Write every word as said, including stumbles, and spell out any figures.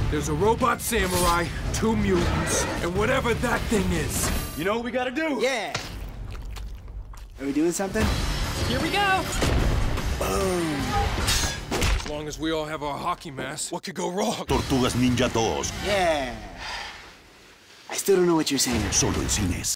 There's a robot samurai, two mutants, and whatever that thing is. You know what we gotta do? Yeah. Are we doing something? Here we go. Boom. As long as we all have our hockey masks, what could go wrong? Tortugas Ninja dos. Yeah. I still don't know what you're saying. Solo en cines.